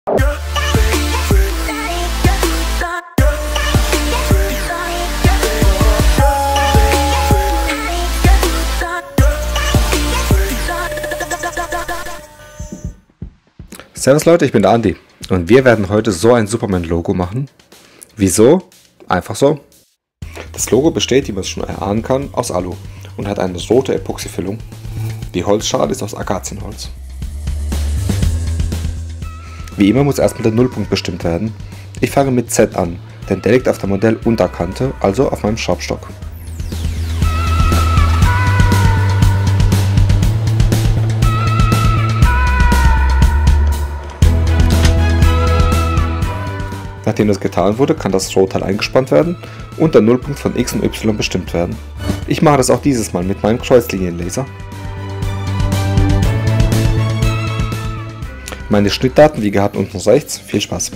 Servus Leute, ich bin der Andi und wir werden heute so ein Superman-Logo machen. Wieso? Einfach so. Das Logo besteht, wie man es schon erahnen kann, aus Alu und hat eine rote Epoxyfüllung. Die Holzschale ist aus Akazienholz. Wie immer muss erstmal der Nullpunkt bestimmt werden. Ich fange mit Z an, denn der liegt auf der Modellunterkante, also auf meinem Schraubstock. Nachdem das getan wurde, kann das Rohteil eingespannt werden und der Nullpunkt von X und Y bestimmt werden. Ich mache das auch dieses Mal mit meinem Kreuzlinienlaser. Meine Schnittdaten wie gehabt unten rechts. Viel Spaß!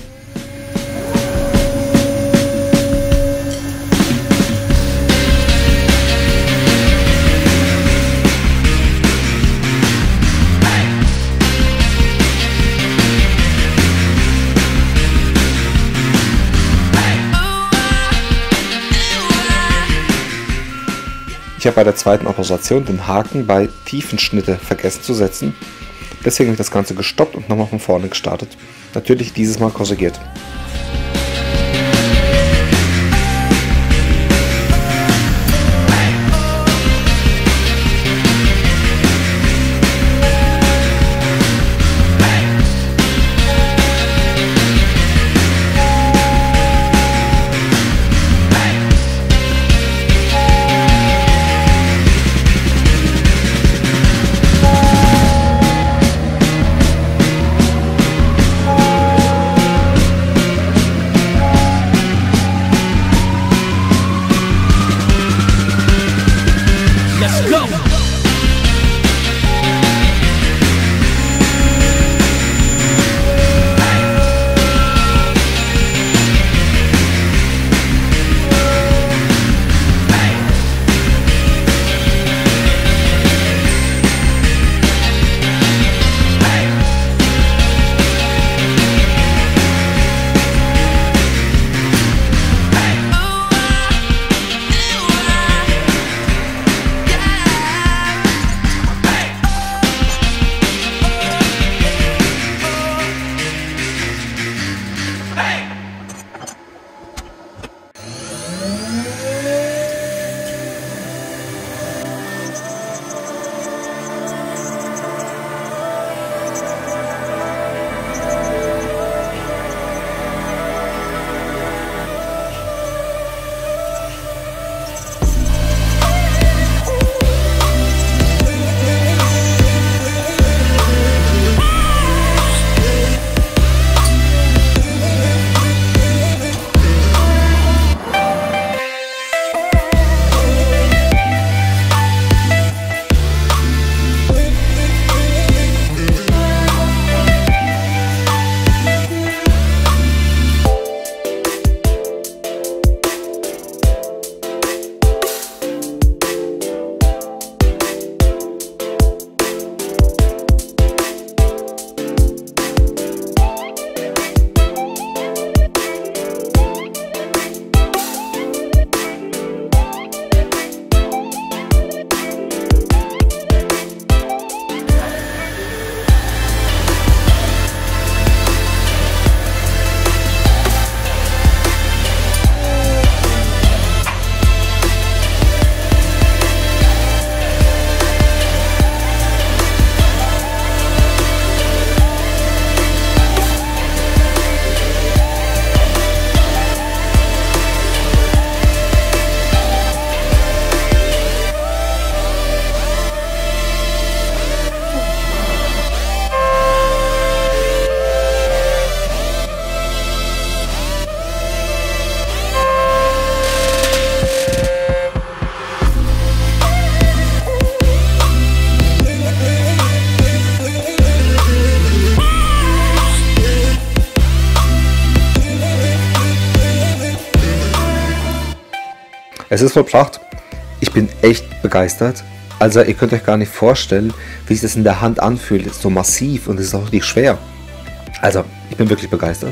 Ich habe bei der zweiten Operation den Haken bei Tiefenschnitte vergessen zu setzen. Deswegen habe ich das Ganze gestoppt und nochmal von vorne gestartet. Natürlich dieses Mal korrigiert. Es ist vollbracht. Ich bin echt begeistert. Also ihr könnt euch gar nicht vorstellen, wie sich das in der Hand anfühlt. Es ist so massiv und es ist auch richtig schwer. Also, ich bin wirklich begeistert.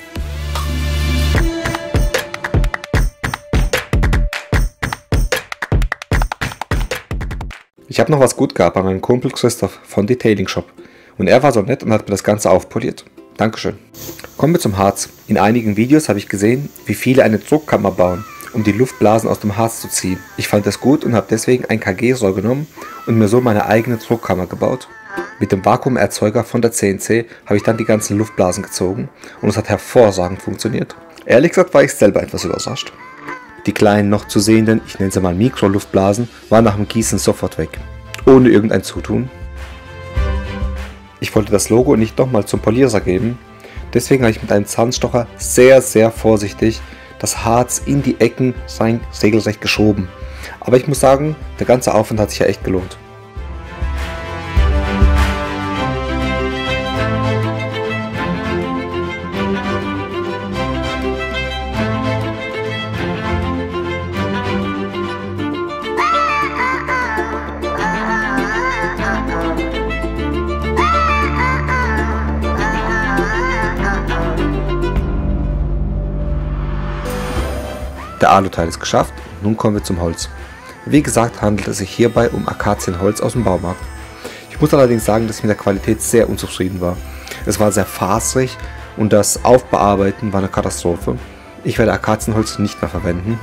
Ich habe noch was gut gehabt bei meinem Kumpel Christoph von Detailing Shop. Und er war so nett und hat mir das Ganze aufpoliert. Dankeschön. Kommen wir zum Harz. In einigen Videos habe ich gesehen, wie viele eine Druckkammer bauen, um die Luftblasen aus dem Harz zu ziehen. Ich fand das gut und habe deswegen ein KG-Rohr genommen und mir so meine eigene Druckkammer gebaut. Mit dem Vakuumerzeuger von der CNC habe ich dann die ganzen Luftblasen gezogen und es hat hervorragend funktioniert. Ehrlich gesagt war ich selber etwas überrascht. Die kleinen noch zu sehenden, ich nenne sie mal Mikroluftblasen, waren nach dem Gießen sofort weg, ohne irgendein Zutun. Ich wollte das Logo nicht nochmal zum Polierer geben, deswegen habe ich mit einem Zahnstocher sehr vorsichtig das Harz in die Ecken regelrecht geschoben. Aber ich muss sagen, der ganze Aufwand hat sich ja echt gelohnt. Der Aluteil ist geschafft und nun kommen wir zum Holz. Wie gesagt handelt es sich hierbei um Akazienholz aus dem Baumarkt. Ich muss allerdings sagen, dass ich mit der Qualität sehr unzufrieden war. Es war sehr faserig und das Aufbearbeiten war eine Katastrophe. Ich werde Akazienholz nicht mehr verwenden.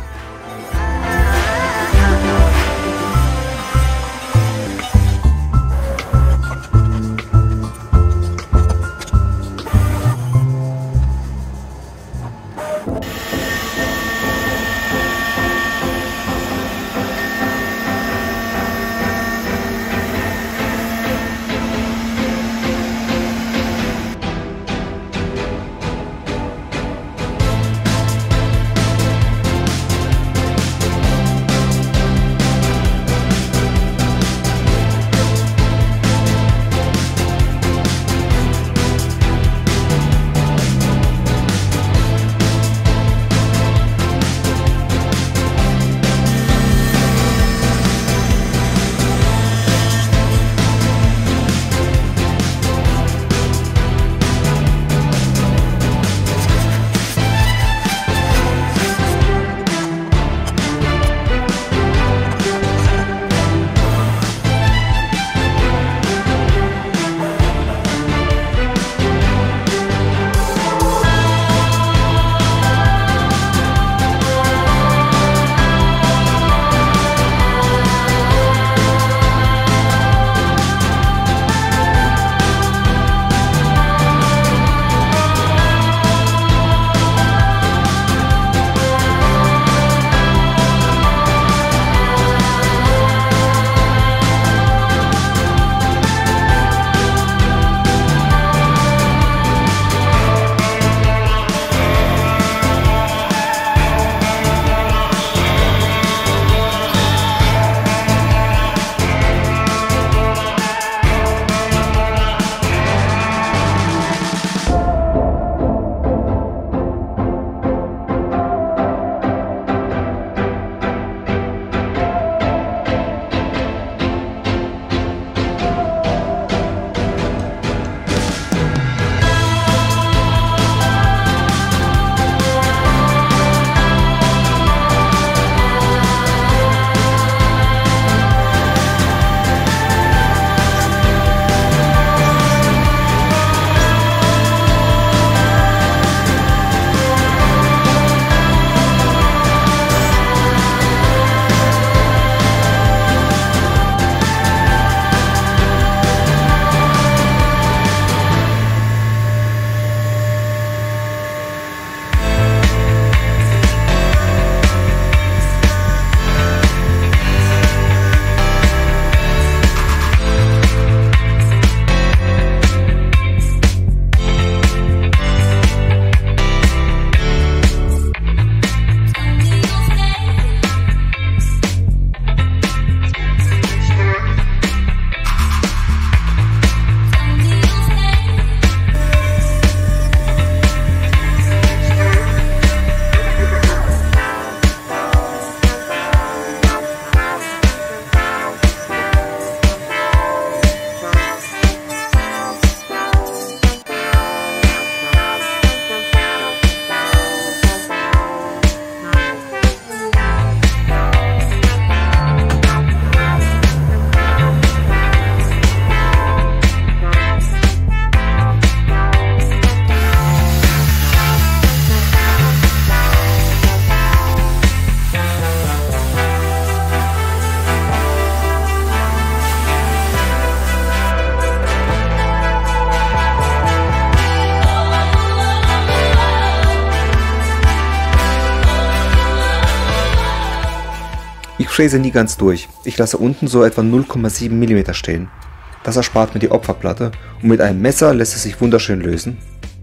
fräse nie ganz durch. Ich lasse unten so etwa 0,7 mm stehen. Das erspart mir die Opferplatte und mit einem Messer lässt es sich wunderschön lösen.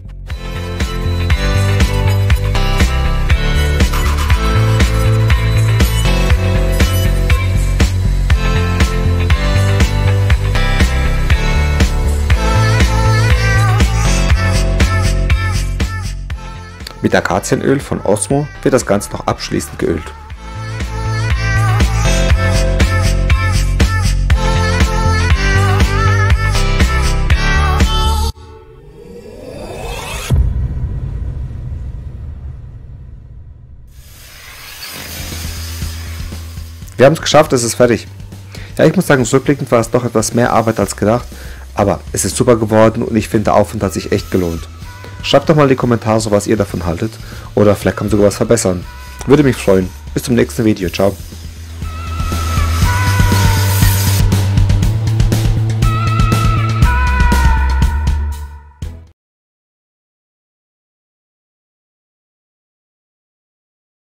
Mit Akazienöl von Osmo wird das Ganze noch abschließend geölt. Wir haben es geschafft, es ist fertig. Ja, ich muss sagen, rückblickend war es doch etwas mehr Arbeit als gedacht, aber es ist super geworden und ich finde, der Aufwand hat sich echt gelohnt. Schreibt doch mal in die Kommentare, was ihr davon haltet oder vielleicht kann man sogar was verbessern. Würde mich freuen. Bis zum nächsten Video. Ciao.